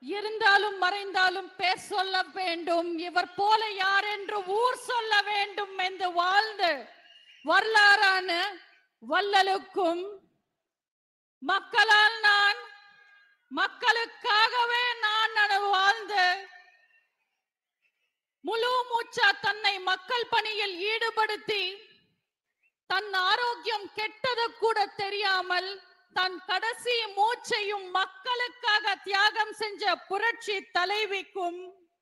இருந்தாலும் மறைந்தாலும் பேர் சொல்ல வேண்டும், இவர் போல யார் என்று ஊர் சொல்ல வேண்டும் என்று வாழ்ந்து வரலாறான வள்ளலுக்கும் மக்களால் நான் மக்களுக்காகவே நான் வாழ்ந்து முழு மூச்சா தன்னை மக்கள் பணியில் ஈடுபடுத்தி தன் ஆரோக்கியம் கெட்டது கூட தெரியாமல் தன் கடைசி மூச்சையும் மக்களுக்காக தியாகம் செஞ்ச புரட்சி தலைவிக்கும்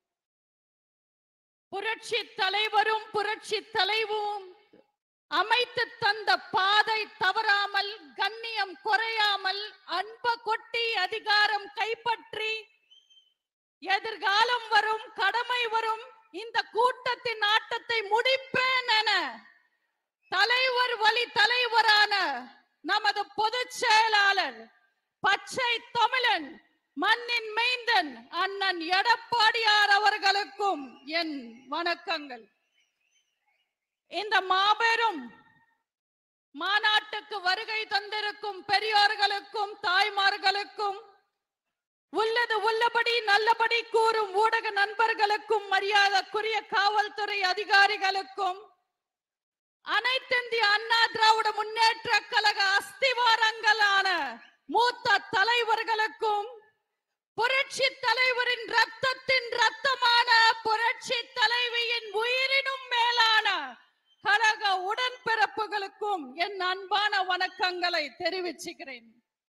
புரட்சி தலைவரும் புரட்சி தலைவும் அமைத்து தந்த பாதை தவறாமல் கண்ணியம் குறையாமல் அன்ப கொட்டி அதிகாரம் கைப்பற்றி எதிர்காலம் வரும் கடமை வரும் இந்த கூட்டத்தின் ஆட்டத்தை முடிப்பேன் என தலைவர் வழி தலைவரான நமது பொதுச் செயலாளர் பச்சை தமிழன் மண்ணின் மைந்தன் அண்ணன் எடப்பாடியார் அவர்களுக்கும் என் வணக்கங்கள். இந்த மாபெரும் மாநாட்டுக்கு வருகை தந்திருக்கும் பெரியோர்களுக்கும் தாய்மார்களுக்கும் உள்ளது உள்ளபடி நல்லபடி கூறும் ஊடக நண்பர்களுக்கும் மரியாதைக்குரிய காவல்துறை அதிகாரிகளுக்கும் அனைத்திந்திய அண்ணா திராவிட முன்னேற்ற கழக அஸ்திவாரங்களான மூத்த தலைவர்களுக்கும் புரட்சி தலைவரின் ரத்தத்தின் ரத்தமான புரட்சி தலைவியின் உயிரினும் மேலான கழக உடன்பிறப்புகளுக்கும் என் அன்பான வணக்கங்களை தெரிவிச்சுக்கிறேன்.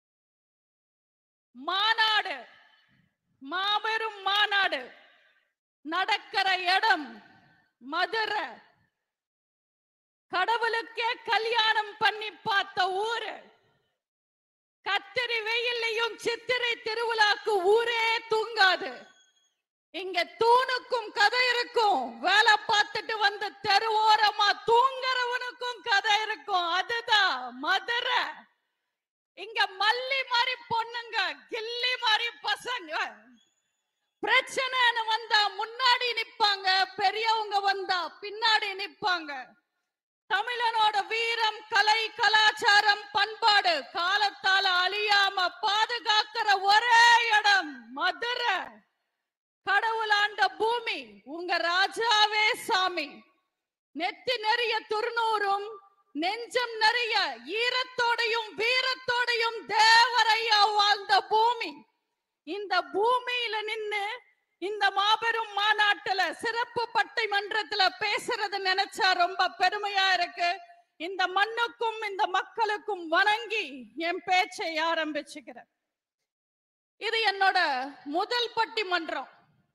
மாநாடு, மாபெரும் மாநாடு நடக்கிற இடம் மதுரை. கடவுளுக்கே கல்யாணம் பண்ணி பார்த்த ஊரு. கத்திரி வெயிலையும் சித்திரை திருவிழாக்கு ஊரே தூங்காது. இங்க தூணுக்கும் கதை இருக்கும், வேலை பார்த்துட்டு வந்து தெருவோரமா தூங்குறவனுக்கும் கதை இருக்கும். அதுதான் மதுரை. இங்க மல்லி மாதிரி பொண்ணுங்க, கில்லி மாதிரி பசங்க. பிரச்சனைன்னு வந்தா முன்னாடி நிப்பாங்க, பெரியவங்க வந்தா பின்னாடி நிப்பாங்க. தமிழனோட வீரம், கலை, கலாச்சாரம், பண்பாடு காலத்தால அழியாம பாதுகாக்கிற ஒரே இடம் மதுரை. கடவுளாண்ட பூமி, உங்க ராஜாவே சாமி. நெத்தி நிறைய துர்நூறும் நெஞ்சம் நிறைய ஈரத்தோடையும் வீரத்தோடையும் தேவரையா வாழ்ந்த பூமி. இந்த பூமியில நின்னு இந்த மாபெரும் மாநாட்டுல சிறப்பு பட்டிமன்றத்துல பேசுறது நினைச்சா ரொம்ப பெருமையா இருக்கு. இந்த மண்ணுக்கும் இந்த மக்களுக்கும் வணங்கி என் பேச்சை ஆரம்பிச்சுக்கிறேன். இது என்னோட முதல் பட்டிமன்றம்.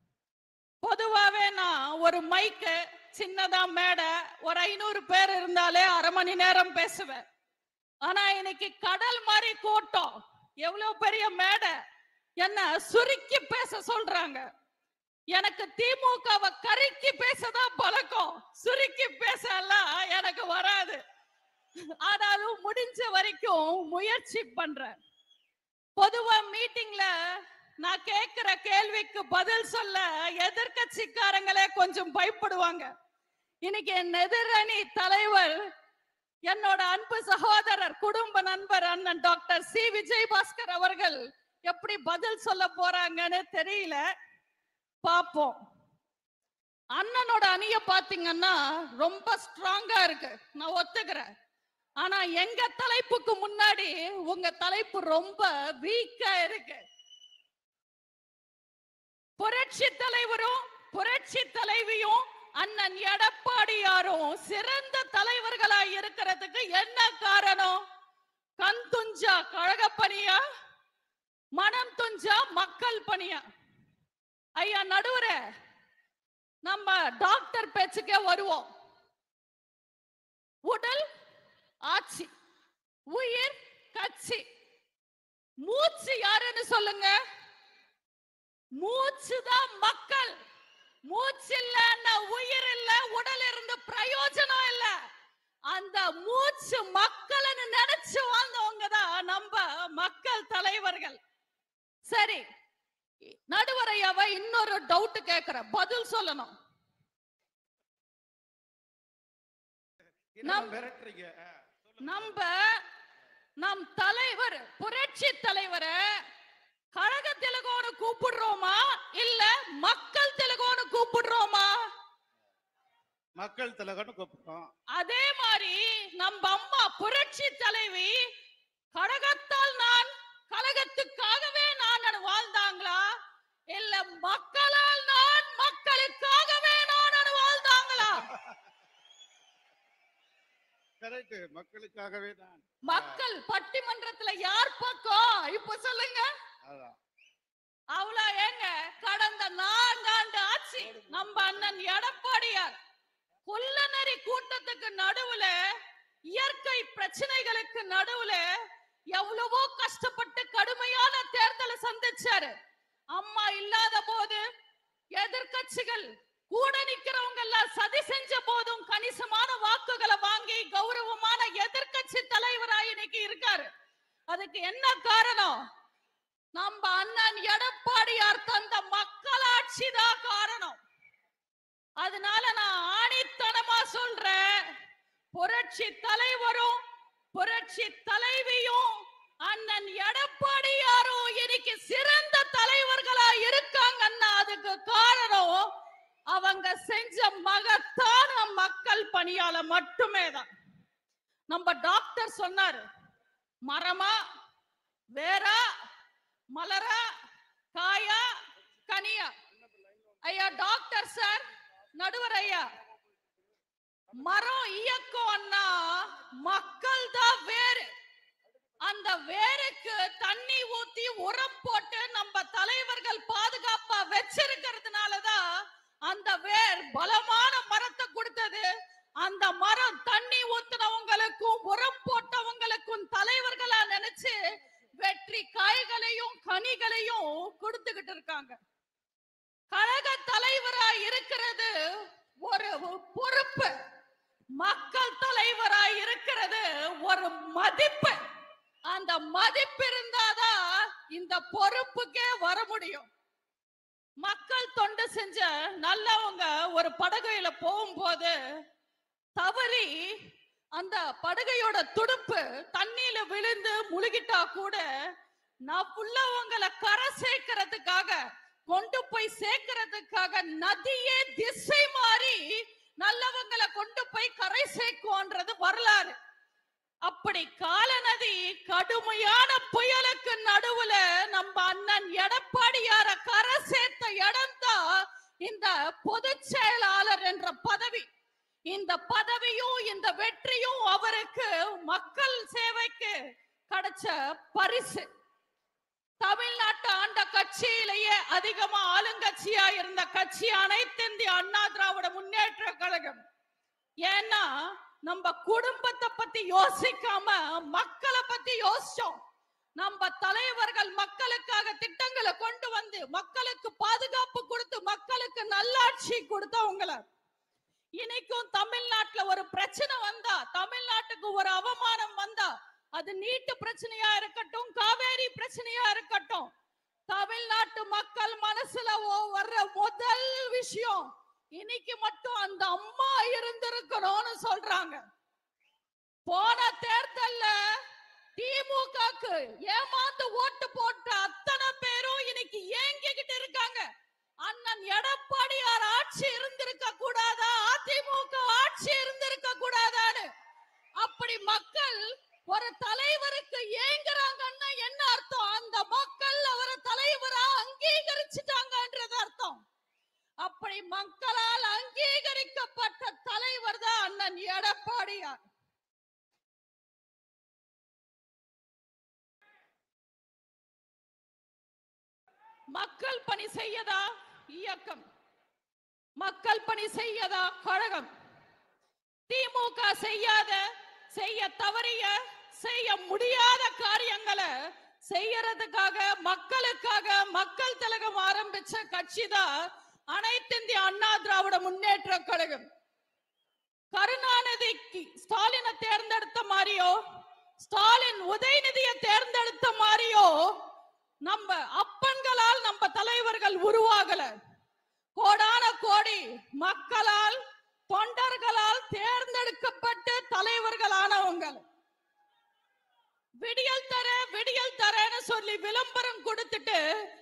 பொதுவாவே நான் ஒரு மைக்கு, சின்னதா மேடை, ஒரு 500 பேர் இருந்தாலே அரை மணி நேரம் பேசுவேன். ஆனா இன்னைக்கு கடல் மாதிரி கூட்டம், எவ்வளவு பெரிய மேடை, என்ன சுருக்கி பேச சொல்றாங்க. எனக்கு திமுகவை கருக்கி பேசதான் பழக்கம், சுருக்கி பேசலாம் எனக்கு வராது. ஆனாலும் முடிஞ்ச வரைக்கும் முயற்சி பண்றேன். பொதுவா மீட்டிங்ல நான் கேட்கிற கேள்விக்கு பதில் சொல்ல எதிர்கட்சிக்காரங்களே கொஞ்சம் பயப்படுவாங்க. இன்னைக்கு என் எதிரணி தலைவர், என்னோட அன்பு சகோதரர், குடும்ப நண்பர் அண்ணன் டாக்டர் சி விஜயபாஸ்கர் அவர்கள் எப்படி பதில் சொல்ல போறாங்கன்னு தெரியல, பாப்போம். அண்ணனோட அணிய பாத்தீங்கன்னா ரொம்ப ஸ்ட்ராங்கா இருக்கு, நான் ஒத்துக்கிறேன். ஆனா எங்க தலைப்புக்கு முன்னாடி உங்க தலைப்பு ரொம்ப வீக்கா இருக்கு. புரட்சி தலைவரும் புரட்சி தலைவியும் அண்ணன் எடப்பாடியாரும் சிறந்த தலைவர்களா இருக்கிறதுக்கு என்ன காரணம்? கண் துஞ்சா கழக பணியா, மனம் துஞ்சா மக்கள் பணியா? ஐயா நடுவரே, நம்ம டாக்டர் பேச்சுக்கே வருவோம். உடல் ஆட்சி, உயிர் கட்சி. மூச்சு யாருன்னு சொல்லுங்க? மூச்சுதான் மக்கள். மூச்சு இல்லைன்னா உயிர் இல்ல, உடல் இருந்து பிரயோஜனம் இல்ல. அந்த மூச்சு மக்கள்னு நினைச்சு வாழ்ந்தவங்க தான் நம்ம மக்கள் தலைவர்கள். சரி, நடுவரையாவை இன்னொரு டவுட் கேட்கிற, பதில் சொல்லணும். நம் தலைவர் புரட்சி தலைவரை கழக திலகம்னு கூப்பிடுறோமா இல்ல மக்கள் திலகம்னு கூப்பிடுறோமா? மக்கள் திலகம்னு கூப்பிடுறோம். அதே மாதிரி நம்ம அம்மா புரட்சி தலைவி கழகத்தால் நான் கழகத்துக்காகவே நான் வாழ்ந்தாங்களா இல்ல மக்களால் நான் மக்களுக்காகவே நான் வாழ்ந்தாங்களா? கரெக்ட், மக்களுக்காகவே தான். மக்கள் பட்டிமன்றத்துல யார் பக்கம் இப்ப சொல்லுங்க. அவ்வளவு ஏங்க கடந்த 4 ஆண்டு ஆட்சி நம்ம அண்ணன் எடப்பாடியார் கொல்லநரி கூட்டத்துக்கு நடுவுல இயற்கை பிரச்சனைகளுக்கு நடுவுல எவ்வளவோ கஷ்டப்பட்டு கடுமையான தேர்தலை சந்திச்சாரு. அம்மா இல்லாத போது எதிர்கட்சிகள் கூட நிக்கிறவங்க எல்லாம் சதி செஞ்ச போதும் கணிசமான வாக்குகளை வாங்கி கௌரவமான எதிர்கட்சி தலைவராக இன்னைக்கு இருக்காரு. அதுக்கு என்ன காரணம்? நம்ம அண்ணன் எடப்பாடியார் தந்த மக்களாட்சி தான் காரணம். அதனால நான் ஆணித்தனமா சொல்றேன், புரட்சி தலைவரும் புரட்சி தலைவியும் அண்ணன் எடப்பாடியாரும் இன்னைக்கு சிறந்த தலைவர்களா இருக்காங்கன்னா அதுக்கு காரணம் அவங்க செஞ்ச மகத்தான மக்கள் பணியால மட்டுமே தான். நம்ம டாக்டர் சொன்னாரு, மரமா வேரா மலரா காயா கனியா. ஐயா டாக்டர் சார், நடுவர் ஐயா, மரம் இயக்கம்னா மக்கள் தான் வேறு. அந்த வேருக்கு தண்ணி ஊத்தி உரம் போட்டு நம்ம தலைவர்கள் பாதுகாப்பா வச்சிருக்கிறதுனாலதான் அந்த வேர் பலமான மரத்தை கொடுத்தது. அந்த மரம் தண்ணி ஊத்துனவங்களுக்கும் உரம் போட்டவங்களுக்கும் தலைவர்களா நினைச்சு வெற்றி காய்களையும் கனிகளையும் கொடுத்துக்கிட்டு இருக்காங்க. கழக தலைவரா இருக்கிறது ஒரு பொறுப்பு, மக்கள் தலைவரா இருக்கிறது ஒரு மதிப்பு. அந்த மதிப்பு இருந்தாதான் இந்த பொறுப்புக்கே வர முடியும். மக்கள் தொண்டு செஞ்ச நல்லவங்க ஒரு படகுல போகும்போது தவறி அந்த படகையோட துடுப்பு தண்ணியில விழுந்து முழுகிட்டா கூட நான் உள்ளவங்களை கரை சேர்க்கிறதுக்காக கொண்டு போய் சேர்க்கிறதுக்காக நதியே திசை மாறி நல்லவங்களை கொண்டு போய் கரை சேர்க்கும்ன்றது வரலாறு. அப்படி காலநதி கடுமையான புயலுக்கு நடுவுல நம்ம அண்ணன் எடப்பாடியார கரை சேர்த்த இடம் தான் இந்த பொதுச் செயலாளர் என்ற பதவி. இந்த பதவியும் இந்த வெற்றியும் அவருக்கு மக்கள் சேவைக்கு கிடைச்ச பரிசு. தமிழ்நாட்டு ஆண்ட கட்சியிலேயே அதிகமா ஆளுங்கட்சியா இருந்த கட்சி அனைத்து இந்திய அண்ணா திராவிட முன்னேற்ற கழகம். ஏன்னா நம்ம குடும்பத்தை பத்தி யோசிக்காம மக்களை பத்தி யோசிச்சோம். நம்ம தலைவர்கள் மக்களுக்காக திட்டங்களை கொண்டு வந்து மக்களுக்கு பாதுகாப்பு கொடுத்து மக்களுக்கு நல்லாட்சி கொடுத்தவங்கள. இன்னைக்கும் தமிழ்நாட்டுல ஒரு பிரச்சனை வந்தா, தமிழ்நாட்டுக்கு ஒரு அவமானம் வந்தா, அது நீட்டு பிரச்சனையா இருக்கட்டும், காவேரி பிரச்சனையா இருக்கட்டும், தமிழ்நாட்டு மக்கள் மனசுல வர்ற முதல் விஷயம் இன்னைக்கு மட்டும் அந்த அம்மா இருந்திருக்கணும்னு சொல்றாங்க. போன தேர்தல்ல திமுகக்கு ஏமாந்து ஓட்டு போட்ட அத்தனை பேரும் இன்னைக்கு ஏங்கிக்கிட்டு இருக்காங்க. அண்ணன் எடப்பாடியார் ஆட்சி இருந்திருக்க கூடாதா, அதிமுக ஆட்சி இருந்திருக்க கூடாதான்னு. அப்படி மக்கள் ஒரு தலைவருக்கு ஏங்குறாங்கன்னா என்ன அர்த்தம்? அந்த மக்கள் அவரை தலைவரா அங்கீகரிச்சுட்டாங்கன்றது அர்த்தம். அப்படி மக்களால் அங்கீகரிக்கப்பட்ட தலைவர் தான் அண்ணன் எடப்பாடியார். மக்கள் பணி செய்யதா இயக்கம், மக்கள் பணி செய்யதா கழகம். திமுக செய்ய தவறிய செய்ய முடியாத காரியங்களை செய்யறதுக்காக மக்களுக்காக மக்கள் திலகம் ஆரம்பிச்ச கட்சி தான் அனைத்து இந்திய அண்ணா திராவிட முன்னேற்ற கழகம். கருணாநிதிக்கு ஸ்டாலினை தேர்ந்தெடுத்த மாதிரியோ, ஸ்டாலின் உதயநிதியை தேர்ந்தெடுத்த மாதிரியோ நம்ம அப்பன்களால் நம்ம தலைவர்கள் உருவாகல. கோடான கோடி மக்களால் தொண்டர்களால் தேர்ந்தெடுக்கப்பட்ட தலைவர்களானவங்க. விடியல் தரேன்னு சொல்லி விளம்பரம் கொடுத்துட்டு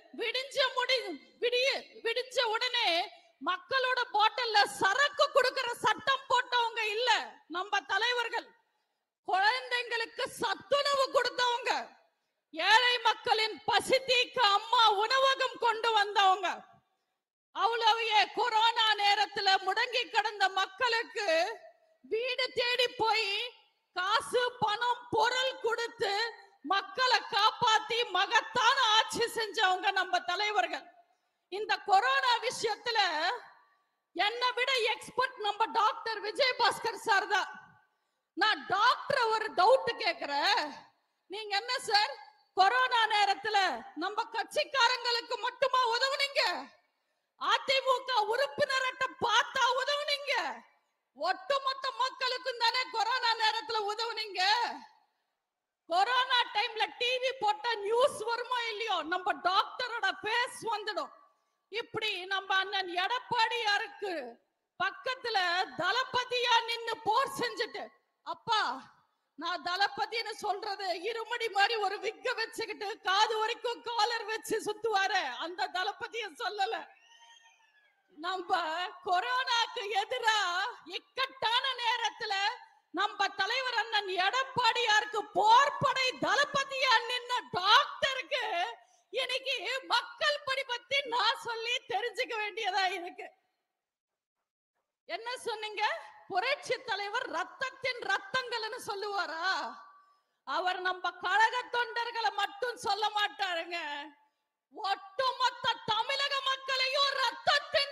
விடிஞ்ச உடனே மக்களோட பாட்டில்ல சரக்கு கொடுக்கிற சட்டம் போட்டவங்க இல்ல நம்ம தலைவர்கள். குழந்தைங்களுக்கு சத்துணவு கொடுத்தவங்க, ஏழை மக்களின் பசி தீர்க்க அம்மா உணவகம் கொண்டு வந்தவங்க. அவ்வளவு கொரோனா நேரத்துல முடங்கி கிடந்த மக்களுக்கு வீடு தேடி போய் காசு பணம் பொருள் கொடுத்து மக்களை காப்பாத்தி மகத்தான ஆட்சி செஞ்சவங்க நம்ம தலைவர்கள். இந்த கொரோனா விஷயத்துல என்னை விட எக்ஸ்பர்ட் நம்ம டாக்டர் விஜயபாஸ்கர் சார் தான். நான் டாக்டர் ஒரு டவுட் கேக்குறேன். நீங்க என்ன சார் கொரோனா நேரத்துல நம்ம கட்சிக்காரங்களுக்கு மட்டுமா உதவுனீங்க? அதிமுக உறுப்பினர்கிட்ட பார்த்தா உதவுனீங்க? ஒட்டுமொத்த மக்களுக்கும் தானே கொரோனா நேரத்துல உதவுனீங்க. கொரோனா டைம்ல டிவி போட்ட நியூஸ் வருமா இல்லையோ நம்ம டாக்டரோட பேஸ் வந்துடும். இப்படி நம்ம அண்ணன் எடப்பாடியாருக்கு பக்கத்துல தளபதியா நின்னு போர் செஞ்சுட்டு, அப்பா நான் தளபதினு சொல்றது இருமடி மாதிரி ஒரு விக்க வச்சுக்கிட்டு காது வரைக்கும் காலர் வச்சு சுத்துவாரு, அந்த தளபதிய சொல்லல. நம்ம கொரோனாக்கு எதிரா இக்கட்டான நேரத்துல நம்ம தலைவர் அண்ணன் எடப்பாடியாருக்கு போர்படை தளபதியா நின்ன டாக்டருக்கு இன்னைக்கு மக்கள் பணி பத்தி நான் சொல்லி தெரிஞ்சுக்க வேண்டியதா இருக்கு. என்ன சொன்னீங்க? புரட்சி தலைவர் ரத்தத்தின் ரத்தங்கள்னு சொல்லுவாரா? அவர் நம்ம கழக தொண்டர்களை மட்டும் சொல்ல மாட்டாருங்க, ஒட்டுமொத்த தமிழக மக்களையும் ரத்தத்தின்.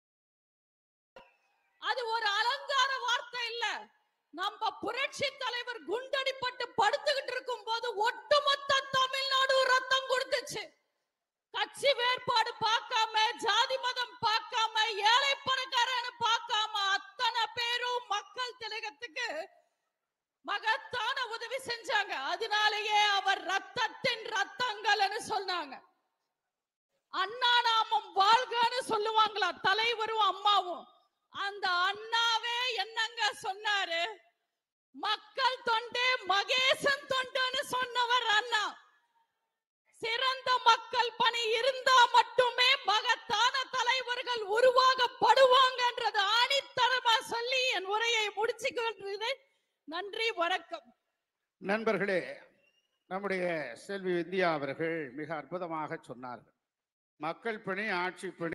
அது ஒரு அலங்கார வார்த்தை இல்ல. நம்ம புரட்சி தலைவர் குண்டடிப்பட்டு படுத்துக்கிட்டு இருக்கும் போது ஒட்டுமொத்த தமிழ்நாடு ரத்தம் கொடுத்துச்சு. கட்சி வேறுபாடு பார்க்காம, ஜாதி மதம் பார்க்காம, ஏழை பணக்காரன்னு பார்க்காம அத்தனை பேரும் மக்கள் திலகத்துக்கு மகத்தான உதவி செஞ்சாங்க. அதனாலேயே அவர் ரத்தத்தின் ரத்தங்கள்னு சொன்னாங்க. அண்ணா நாமம் வாழ்கன்னு சொல்லுவாங்களா தலைவரும் அம்மாவும்? அந்த அண்ணாவே என்னங்க சொன்னாரு? மக்கள் தொண்டே மகேசன் தொண்டுன்னு சொன்னவர் அண்ணா. சிறந்த மக்கள் பணி இருந்தா மட்டுமே மகத்தான தலைவர்கள் உருவாக்கப்படுவாங்கன்றது ஆணித்தரமா சொல்லி என் உரையை முடிச்சுக்கொள்கிறேன். நன்றி, வணக்கம். நண்பர்களே, நம்முடைய செல்வி விந்தியா அவர்கள் மிக அற்புதமாக சொன்னார்கள். மக்கள் பணி, ஆட்சி பணி